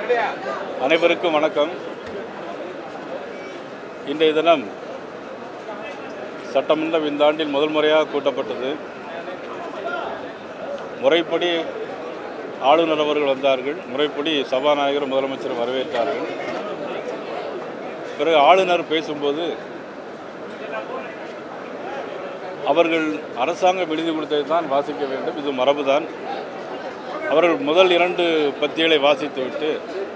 அனைவருக்கும் வணக்கம். இன்றைய தினம் சட்டமன்றம் இந்த ஆண்டில் முதல் முறையாக கூட்டப்பட்டது. முறைப்படி ஆளுநர் அவர்கள் வந்தார்கள். முறைப்படி சபாநாயகர் முதலமைச்சர் வரவேற்றார்கள். பிறகு ஆளுநர் பேசும்போது அவர்கள் அரசாங்கம் எழுதி கொடுத்ததை தான் வாசிக்க வேண்டும், இது மரபுதான். அவர்கள் முதல் 2 பத்திகளை வாசித்துவிட்டு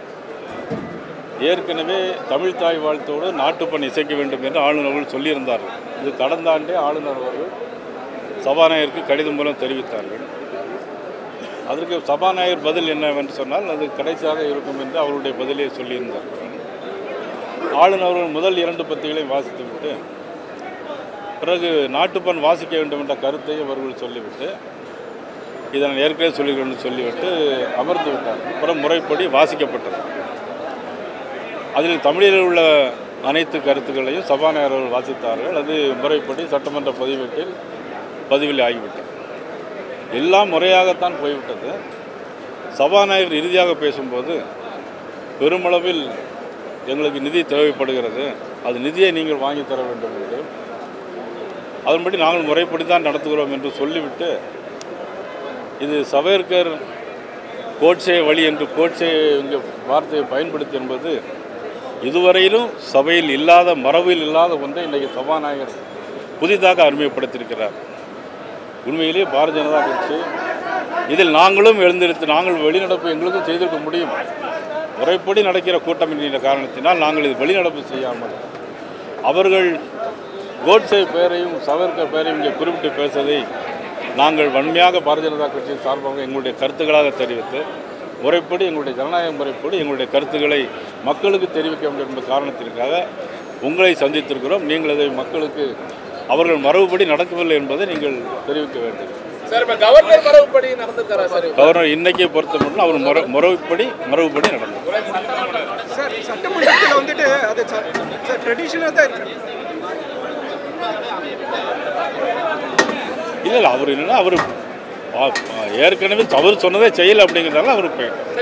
ஏற்கனவே தமிழ் தாய் வாழ்த்தோடு நாட்டுப்பண் இசைக்க வேண்டும் என்று ஆளுநர்கள் சொல்லியிருந்தார்கள். இது கடந்த ஆண்டே ஆளுநர் அவர்கள் சபாநாயகருக்கு கடிதம் மூலம் தெரிவித்தார்கள். அதற்கு சபாநாயகர் பதில் என்னவென்று சொன்னால் அது கடைசியாக இருக்கும் என்று அவருடைய பதிலை சொல்லியிருந்தார்கள். ஆளுநர்கள் முதல் 2 பத்திகளை வாசித்துவிட்டு பிறகு நாட்டுப்பண் வாசிக்க வேண்டும் என்ற கருத்தை அவர்கள் சொல்லிவிட்டு இதை நான் ஏற்கனவே சொல்லிக்கிறேன் சொல்லிவிட்டு அமர்ந்து விட்டார். அப்புறம் முறைப்படி வாசிக்கப்பட்டது. அதில் தமிழில் உள்ள அனைத்து கருத்துக்களையும் சபாநாயகர்கள் வாசித்தார்கள். அது முறைப்படி சட்டமன்ற பதிவில் ஆகிவிட்டது. எல்லாம் முறையாகத்தான் போய்விட்டது. சபாநாயகர் இறுதியாக பேசும்போது பெருமளவில் எங்களுக்கு நிதி தேவைப்படுகிறது, அது நிதியை நீங்கள் வாங்கி தர வேண்டும் என்று, அதன்படி நாங்கள் முறைப்படி தான் நடத்துகிறோம் என்று சொல்லிவிட்டு இது சவேர்கர் கோட்சே வழி என்று கோட்சே இங்கே வார்த்தையை பயன்படுத்தி என்பது இதுவரையிலும் சபையில் இல்லாத, மரபில் இல்லாத ஒன்றை இன்றைக்கு சபாநாயகர் புதிதாக அறிமுகப்படுத்தியிருக்கிறார். உண்மையிலே பாரதிய ஜனதா கட்சி இதில் நாங்களும் எழுந்திருத்து நாங்கள் வெளிநடப்பு எங்களுக்கும் செய்திருக்க முடியும். முறைப்படி நடக்கிற கூட்டம் என்கிற காரணத்தினால் நாங்கள் இது வெளிநடப்பு செய்யாமல் அவர்கள் கோட்சே பெயரையும் சவேர்கர் பெயரையும் இங்கே குறிப்பிட்டு பேசுவதை நாங்கள் வன்மையாக பாரதிய ஜனதா கட்சியின் சார்பாக எங்களுடைய கருத்துக்களாக தெரிவித்து முறைப்படி எங்களுடைய ஜனநாயக முறைப்படி எங்களுடைய கருத்துக்களை மக்களுக்கு தெரிவிக்க வேண்டும் என்ற காரணத்திற்காக உங்களை சந்தித்திருக்கிறோம். நீங்கள் அதை மக்களுக்கு அவர்கள் மரபுப்படி நடக்கவில்லை என்பதை நீங்கள் தெரிவிக்க வேண்டும். கவர்னர் மரபுப்படி நடந்திருக்காரா சார்? கவர்னர் இன்னைக்கு பொறுத்த மட்டும் அவர் மரபுப்படி நடந்தது. சட்டமன்றத்தில் வந்துட்டு அது ட்ரெடிஷனாக தான் இருக்கு. இல்லை அவர் என்னன்னா அவர் ஏற்கனவே தவறு சொன்னதே செய்யலை அப்படிங்கிறதால அவர்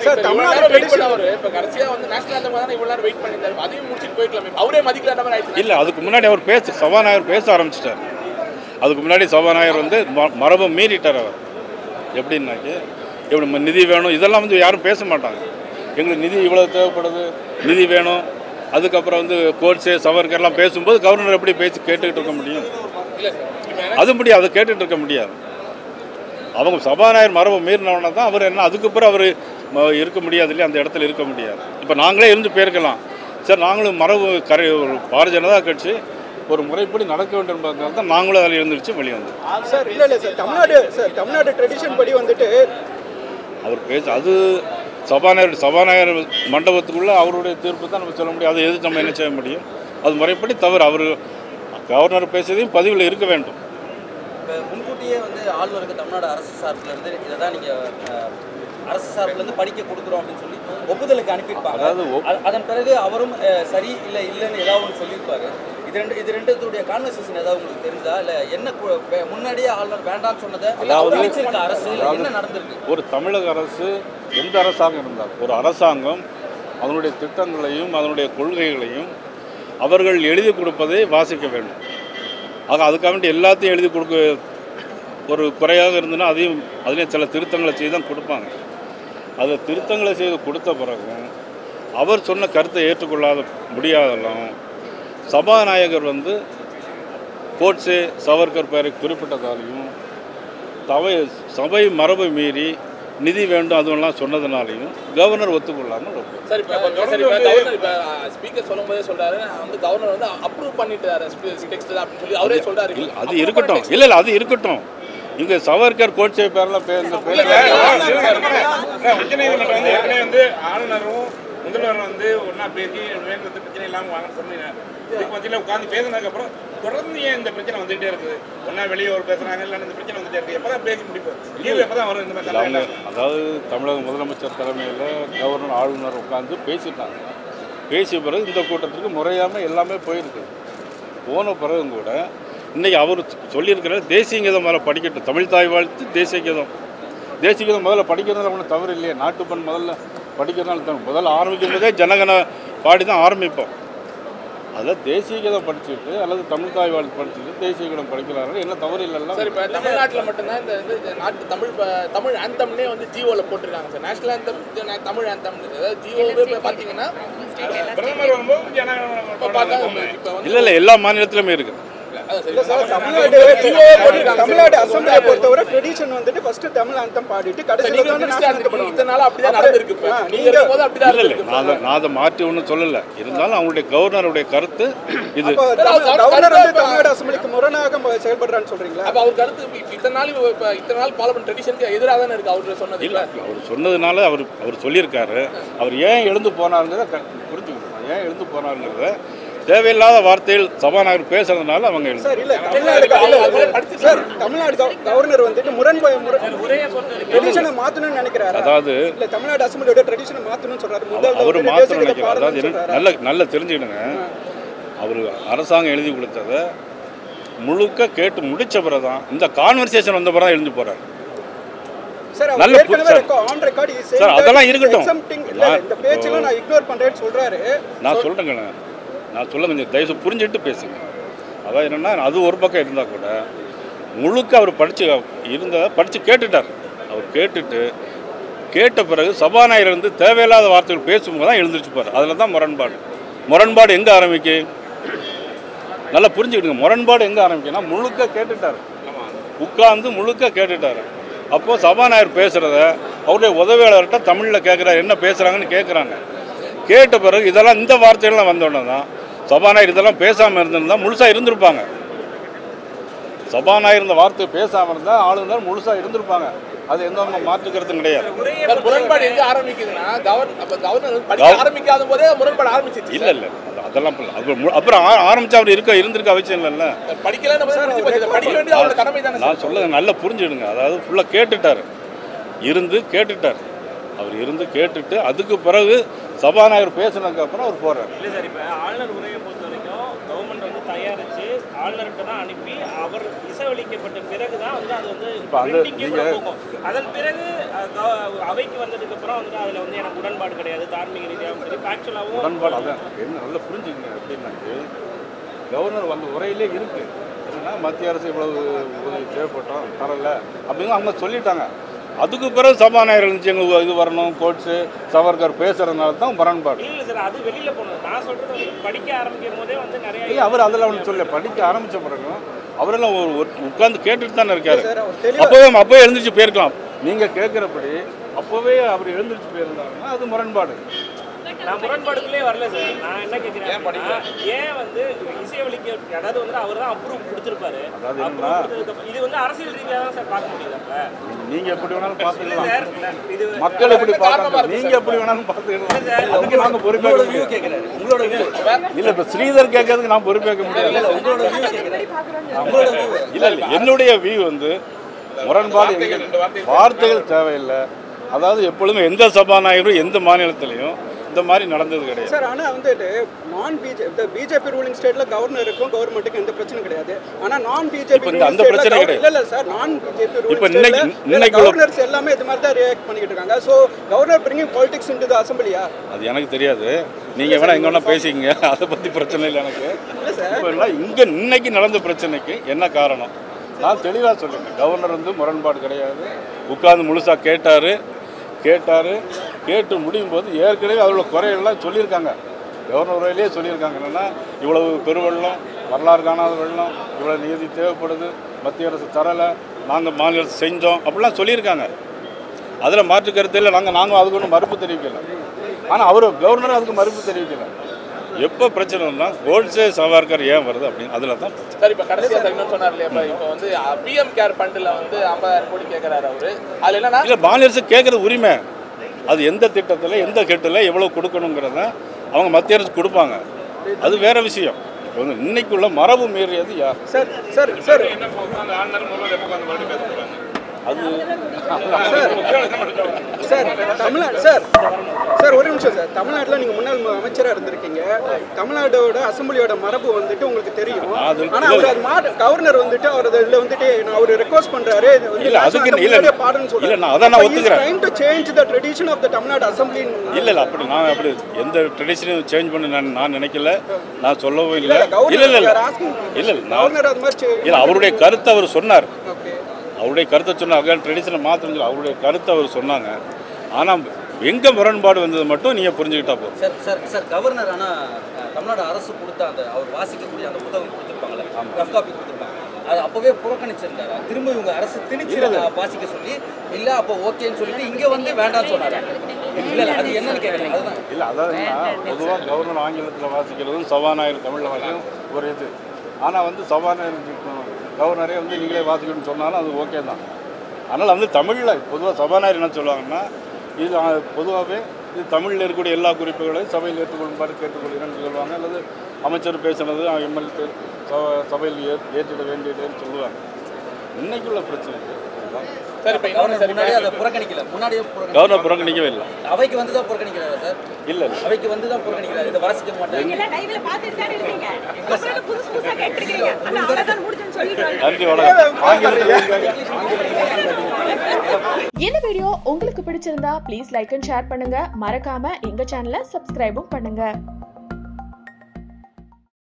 இல்லை. அதுக்கு முன்னாடி அவர் சபாநாயகர் பேச ஆரம்பிச்சிட்டார். அதுக்கு முன்னாடி சபாநாயகர் வந்து மரபை மீறிட்டார். அவர் எப்படின்னாக்கி எப்படி நிதி வேணும் இதெல்லாம் வந்து யாரும் பேச மாட்டாங்க. எங்களுக்கு நிதி இவ்வளோ தேவைப்படுது, நிதி வேணும். அதுக்கப்புறம் வந்து கோட்சே சவர்கர்லாம் பேசும்போது கவர்னர் எப்படி பேசி கேட்டுக்கிட்டு இருக்க முடியும்? அதுபடி அதை கேட்டுட்டு இருக்க முடியாது. அவங்க சபாநாயகர் மரபை மீறினவன தான் அவர் என்ன அதுக்கப்புறம் அவர் இருக்க முடியாது இல்லையா, அந்த இடத்துல இருக்க முடியாது. இப்போ நாங்களே இருந்து போயிருக்கலாம் சார், நாங்களும் மரபு பாரதிய ஜனதா கட்சி ஒரு முறைப்படி நடக்க வேண்டும் என்பதனால தான் நாங்களும் அதில் இருந்துச்சு வெளியே வந்தோம் சார். இல்லை சார், தமிழ்நாடு ட்ரெடிஷன் படி வந்துட்டு அவர் அது சபாநாயகர் மண்டபத்துக்குள்ளே அவருடைய தீர்ப்பு தான் நம்ம சொல்ல முடியும். அதை எது நம்ம என்ன செய்ய முடியும்? அது முறைப்படி தவறு. அவர் கவர்னர் பேசுவதையும் பதிவில் இருக்க வேண்டும். முன்கூட்டியே வந்து ஆளுநருக்கு தமிழ்நாடு அரசு சார்பிலேருந்து இதை தான் நீங்கள் அரசு சார்பிலேருந்து படிக்க கொடுக்குறோம் அப்படின்னு சொல்லி ஒப்புதலுக்கு அனுப்பியிருப்பாங்க. அதன் பிறகு அவரும் சரி இல்லைன்னு ஏதாவது ஒன்று சொல்லியிருப்பாரு. இது ரெண்டுத்துடைய கான்வர்சேஷன் ஏதாவது உங்களுக்கு தெரிஞ்சா, இல்லை என்ன முன்னாடியே ஆளுநர் வேண்டாம்னு சொன்னதை அதாவது அரசு என்ன நடந்திருக்கு? ஒரு தமிழக அரசு எந்த அரசாங்கம் இருந்தால் ஒரு அரசாங்கம் அதனுடைய திட்டங்களையும் அதனுடைய கொள்கைகளையும் அவர்கள் எழுதி கொடுப்பதை வாசிக்க வேண்டும். ஆக அதுக்காக வேண்டி எல்லாத்தையும் எழுதி கொடுக்க ஒரு குறையாக இருந்ததுன்னா அதுலேயும் சில திருத்தங்களை செய்து தான் கொடுப்பாங்க. அதை திருத்தங்களை செய்து கொடுத்த பிறகும் அவர் சொன்ன கருத்தை ஏற்றுக்கொள்ளாத முடியாதெல்லாம் சபாநாயகர் வந்து கோட்சே சவர்கர் பெயரை குறிப்பிட்டதாலையும் சபை மரபை மீறி நிதி வேண்டும் அதுவெல்லாம் சொன்னதுனாலையும் கவர்னர் ஒத்துக்கொள்ளாமல் அது இருக்கட்டும். இல்லை அது இருக்கட்டும். இங்கே சவர்கர் கோட்சே பேரெல்லாம் ஆளுநரும் முதல்வர் வந்து ஒன்றா பேசி வேண்டது பிரச்சனை இல்லாமல் வாங்க சொன்னீங்க. இதுக்கு மத்தியில் உட்காந்து பேசினதுக்கப்புறம் தொடர்ந்து ஏன் இந்த பிரச்சனை வந்துகிட்டே இருக்குது? ஒன்றா வெளியே ஒரு பேசுகிறாங்க, இல்லை இந்த பிரச்சனை வந்துகிட்டே இருக்குது. எப்போ தான் பேசி முடிப்போம்? லீவு எப்போ தான் வரும்? இந்த மாதிரி அதாவது தமிழக முதலமைச்சர் தலைமையில் கவர்னர் ஆளுநர் உட்காந்து பேசிட்டாங்க. பேசிய பிறகு இந்த கூட்டத்திற்கு முறையாமல் எல்லாமே போயிருக்கு. போன பிறகும் கூட இன்றைக்கி அவர் சொல்லியிருக்கிறார் தேசிய கீதம் முதல்ல படிக்கட்டும். தமிழ் தாய் வாழ்த்து தேசிய கீதம் முதல்ல படிக்கிறதுல ஒன்றும் தவறு இல்லையே. நாட்டுப்பண் முதல்ல படிக்கிறதுனால தான் முதல்ல ஆரம்பிக்கும் போதே ஜனகன பாடி தான் ஆரம்பிப்போம். அதில் தேசிய கீதம் படிச்சுட்டு அல்லது தமிழ் தாய் வாழ்த்து படிச்சுட்டு தேசிய கீதம் படிக்கிறார்கள், என்ன தவறு இல்லைல்ல. சார் இப்போ தமிழ்நாட்டில் மட்டும்தான் இந்த நாட்டு தமிழ் ஆந்தம்னே வந்து ஜியோவில் போட்டிருக்காங்க sir. National anthem Tamil anthem, அதாவது ஜியோவே பார்த்தீங்கன்னா பிரதமர் வரும்போது ஜனகணமன இல்லை எல்லா மாநிலத்திலுமே இருக்குது. தமிழ்நாடு அசம்பிளியை பொறுத்தவரை ட்ரெடிஷன் வந்துட்டு ஃபர்ஸ்ட் தமிழ் ஆந்தம் பாடிட்டு கடைசியில் இதனால அப்படிதான் நடந்திருக்கு. நீங்க இருக்கும்போது அப்படிதான் இல்லை நான் அதை மாற்றி ஒன்றும் சொல்லலை. இருந்தாலும் அவங்களுடைய கவர்னருடைய கருத்து இது. கவர்னர் வந்து தமிழ்நாடு அசம்பிளிக்கு முரணாக செயல்படுறான்னு சொல்றீங்களா? அப்ப அவர் கருத்து இத்தனை நாள் ஃபாலோ பண்ண ட்ரெடிஷனுக்கு எதிராக தானே இருக்கு அவர் சொன்னது. இல்லை அவர் சொன்னதுனால அவர் சொல்லியிருக்காரு. அவர் ஏன் எழுந்து போனாருங்கிறத புரிஞ்சுக்கணும். ஏன் எழுந்து போனாருங்கிறத தேவையில்லாத வார்த்தையில் சபாநாயகர் பேசுறதுனால அவங்க சார் இல்ல தமிழ்நாடு கவர்னர் வந்துட்டு ட்ரெடிஷனை மாத்தணும்னு நினைக்கிறாரு. அதாவது இல்ல தமிழ்நாடு அசம்பிளியோட ட்ரெடிஷனை மாத்தணும்னு சொல்றாரு. அவர் மாத்தணும்னு நினைக்கிறார். அதாவது நல்ல தெரிஞ்சுக்கிடுங்க. அவர் அரசாங்கம் எழுதி கொடுத்ததை முழுக்க கேட்டு முடிச்ச பிறகுதான் இந்த கான்வர்சேஷன் வந்த பிறகு எழுந்து போறாரு. நல்ல சார் அதெல்லாம் இருக்கட்டும். இந்த பேச்செல்லாம் நான் இக்னோர் பண்றேன்னு சொல்றாரு. நான் சொல்றேங்க, நான் சொல்ல கொஞ்சம் தயவு புரிஞ்சுட்டு பேசுங்க. அதான் என்னென்னா அது ஒரு பக்கம் இருந்தால் கூட முழுக்க அவர் படித்து கேட்டுட்டார். அவர் கேட்ட பிறகு சபாநாயகர் வந்து தேவையில்லாத வார்த்தைகள் பேசும்போது தான் எழுந்திரிச்சு போகிறார். அதில் தான் முரண்பாடு எங்கே ஆரம்பிக்கு நல்லா புரிஞ்சுக்கிடுங்க. முரண்பாடு எங்கே ஆரம்பிக்குன்னா முழுக்க கேட்டுட்டார், உட்கார்ந்து முழுக்க கேட்டுட்டார். அப்போது சபாநாயகர் பேசுகிறத அவருடைய உதவியாளர்கிட்ட தமிழில் கேட்குறாரு, என்ன பேசுகிறாங்கன்னு கேட்குறாங்க. கேட்ட பிறகு இதெல்லாம் இந்த வார்த்தைகள்லாம் வந்தோடனே தான் சபாநாயகர் இதெல்லாம் பேசாமல் இருந்திருந்தால் முழுசாக இருந்திருப்பாங்க. சபாநாயகர் இந்த வார்த்தை பேசாமல் இருந்தால் ஆளுநர் முழுசாக இருந்திருப்பாங்க. அது எந்த மாற்றுக்கிறதும் கிடையாது. முரண்பாடு எங்கே ஆரம்பிக்குதுன்னா கவர்னர் ஆரம்பிக்காத போதே முரண்பாடு ஆரம்பிச்சிச்சு. இல்லை அதெல்லாம் அப்புறம் ஆரம்பிச்சா அவர் இருந்திருக்க அவசியம் இல்லைல்ல. படிக்க வேண்டியது அவரோட கடமை தானே. நான் சொல்ல நல்லா புரிஞ்சுடுங்க. அதாவது ஃபுல்லாக கேட்டுட்டார், கேட்டுட்டார். அவர் கேட்டுட்டு அதுக்கு பிறகு சபாநாயகர் பேசினதுக்கு அப்புறம் அவர் போறாரு. இல்லை சார், இப்போ ஆளுநர் உரையை பொறுத்த வரைக்கும் கவர்மெண்ட் வந்து தயாரித்து ஆளுநர்கிட்ட தான் அனுப்பி அவர் இசைவளிக்கப்பட்ட பிறகு தான் வந்து அது வந்து போகும். அதன் பிறகு அவைக்கு வந்ததுக்கு அப்புறம் வந்துட்டு அதில் வந்து எனக்கு உடன்பாடு கிடையாது, தார்மீக ரீதியாகவும் சரி ஃபேக்சுவலாகவும் உடன்பாடு. அதான் என்ன நல்லா புரிஞ்சுக்கங்க. எப்படின்னாச்சு கவர்னர் வந்து உரையிலே இருக்கு என்னன்னா மத்திய அரசு இவ்வளவு உதவி தேவைப்பட்டோம் தரல அப்படின்னு அவங்க சொல்லிட்டாங்க. அதுக்கு பிறகு சபாநாயகர் இருந்துச்சு எங்கள் இது வரணும் கோட்ஸு சவர்கர் பேசுகிறதுனால தான் முரண்பாடு. இல்லை சார், அது வெளியில் போனது. நான் சொல்கிறது படிக்க ஆரம்பிக்கும் போதே வந்து நிறைய இல்லை அவர் அதெல்லாம் ஒன்று சொல்ல படிக்க ஆரம்பித்த பிறகு அவரெல்லாம் உட்காந்து கேட்டுட்டு தானே இருக்காரு. அப்போவே எழுந்திரிச்சு போயிருக்கலாம். நீங்கள் கேட்குறபடி அப்போவே அவர் எழுந்திரிச்சு போயிருந்தாருன்னா அது முரண்பாடு. நான் முரண்பாடுக்குள்ளே வரல சார். நான் என்ன கேட்குறேன், ஏன் வந்து இசைவளிக்க அதாவது வந்து அவர் தான் அப்ரூவ் கொடுத்துருப்பாரு. இது வந்து அரசியல் ரீதியாக தான் சார் பார்க்க முடியுது. அப்போ நீங்கள் எப்படி வேணாலும் பார்த்துக்கலாம், மக்கள் எப்படி பார்க்கலாம், நீங்கள் எப்படி வேணாலும் பார்த்துக்கலாம். அதுக்கு நாங்கள் பொறுப்பேற்க முடியாது. இல்லை இப்போ ஸ்ரீதர் கேட்கறதுக்கு நான் பொறுப்பேற்க முடியாது. இல்லை என்னுடைய வியூ வந்து முரண்பாடு வார்த்தைகள் தேவையில்லை. அதாவது எப்பொழுதுமே எந்த சபாநாயகரும் எந்த மாநிலத்திலையும் இந்த மாதிரி நடந்தது கிடையாது சார். ஆனால் வந்துட்டு பிஜேபி ரூலிங் ஸ்டேட்ல கவர்னருக்கும் கவர்மெண்ட்டுக்கும் எந்த பிரச்சனையும் கிடையாது. ஆனால் நான் பிஜேபி அந்த பிரச்சனை கிடையாது. இல்லை சார், நான் பிஜேபி ரூலிங் கவர்னர்ஸ் எல்லாமே இது மாதிரி தான் ரியாக்ட் பண்ணிக்கிட்டு இருக்காங்க. So governor bringing politics into the அசம்பிளியா? அது எனக்கு தெரியாது. நீங்கள் வேணா எங்கே வேணா பேசிக்கிங்க, அதை பற்றி பிரச்சனை இல்லை எனக்கு. இப்போ இங்கே இன்னைக்கு நடந்த பிரச்சனைக்கு என்ன காரணம் நான் தெளிவாக சொல்லுங்கள். கவர்னர் வந்து முரண்பாடு கிடையாது, உட்கார்ந்து முழுசாக கேட்டு முடியும் போது ஏற்கனவே அவரோட குறையெல்லாம் சொல்லியிருக்காங்க. கவர்னர் உரையிலேயே சொல்லியிருக்காங்க. என்னென்னா இவ்வளவு பெருவெள்ளம், வரலாறு காணாத வெள்ளம், இவ்வளோ நீதி தேவைப்படுது, மத்திய அரசு தரலை, நாங்கள் மாநில அரசு செஞ்சோம் அப்படிலாம் சொல்லியிருக்காங்க. அதில் மாற்று கருத்து இல்லை. நாங்கள் அதுக்கு ஒன்றும் மறுப்பு தெரிவிக்கலை. ஆனால் அவர் கவர்னர் அதுக்கு மறுப்பு தெரிவிக்கலை. எப்போ பிரச்சனைனா கோட்ஸே சவார்கர் ஏன் வருது அப்படின்னு அதில் தான் சார். இப்போ கடைசியாக இன்னும் சொன்னார் இல்லையா, இப்போ வந்து பிஎம் கேர் ஃபண்டில் வந்து 50,000 கோடி கேட்குறாரு அவர். அதில் என்னன்னா இல்லை மாநில அரசு கேட்குறது உரிமை. அது எந்த திட்டத்தில் எந்த கெட்டில் எவ்வளோ கொடுக்கணுங்கிறத அவங்க மத்திய அரசு கொடுப்பாங்க. அது வேற விஷயம். இப்போ வந்து இன்னைக்குள்ள மரபு மீறியது யார்? சார் சார் சார் என்ன ஆளுநர் முதல்ல எப்போ வந்து மறுபடியும் பேச போகிறாங்க? சார் தமிழ்நாடு சார் ஒரு நிமிஷம் சார். தமிழ்நாட்டில் நீங்கள் முன்னாள் அமைச்சராக இருந்திருக்கீங்க. தமிழ்நாடோட அசம்பிளியோட மரபு வந்துட்டு உங்களுக்கு தெரியும். ஆனால் அவர் அது கவர்னர் வந்துட்டு அவர் இதில் வந்துட்டு அவர் ரெக்வஸ்ட் பண்ணுறாரு பாடன்னு சொல்லுங்க change the tradition of the Tamil Nadu assembly. இல்லை அப்படி நான் அப்படி எந்த ட்ரெடிஷனையும் சேஞ்ச் பண்ண நான் நினைக்கல, நான் சொல்லவும் இல்லை. கவர்னர் அது மாதிரி இல்லை அவருடைய கருத்தை அவர் சொன்னார். அவருடைய கருத்தை சொன்னாங்க, ட்ரெடிஷனை மாற்றம் அவருடைய கருத்தை அவர் சொன்னாங்க. ஆனால் எங்கே முரண்பாடு வந்தது மட்டும் நீங்கள் புரிஞ்சுக்கிட்டா போதும். சார் கவர்னர் ஆனால் தமிழ்நாடு அரசு கொடுத்த அந்த அவர் வாசிக்கக்கூடிய அந்த புத்தகம் கொடுத்துருப்பாங்களே, ரஃப் காப்பி கொடுத்துருப்பாங்க, அது அப்போவே புறக்கணிச்சிருந்தாரு. திரும்ப இவங்க அரசு திணிச்சு வாசிக்க சொல்லி இல்லை அப்போ ஓகேன்னு சொல்லிட்டு இங்கே வந்து வேண்டாம்னு சொன்னாரு. இல்லை அது என்னன்னு கேட்குறீங்க? அதுதான் இல்லை அதாவது பொதுவாக கவர்னர் ஆங்கிலத்தில் வாசிக்கிறதும் சபாநாயகர் தமிழில் வாசிக்கும் ஒரு இது. ஆனால் வந்து சபாநாயகர் கவர்னரே வந்து நீங்களே வாசிக்கணும்னு சொன்னாலும் அது ஓகே தான். அதனால் வந்து தமிழில் பொதுவாக சபாநாயகர் என்ன சொல்லுவாங்கன்னா, இது பொதுவாகவே இது தமிழில் இருக்கக்கூடிய எல்லா குறிப்புகளையும் சபையில் ஏற்றுக்கொள்ளுமாறு கேட்டுக்கொள்கிறேன்னு சொல்லுவாங்க. அல்லது அமைச்சர் பேசுனது எம்எல்ஏ சபையில் ஏற்றிட வேண்டியதுன்னு சொல்லுவாங்க. இன்னைக்குள்ள பிரச்சனை கவர்னர் புறக்கணிக்கவே இல்லை. அவைக்கு வந்து தான் புறக்கணிக்கிறாரா சார்? இல்லை அவைக்கு வந்து தான் புறக்கணிக்கிறாரு. இதை வாசிக்க மாட்டாங்க. நன்றி வணக்கம். இந்த வீடியோ உங்களுக்கு பிடிச்சிருந்தா ப்ளீஸ் லைக் அண்ட் ஷேர் பண்ணுங்க. மறக்காம எங்க சேனலை சப்ஸ்கிரைபும் பண்ணுங்க.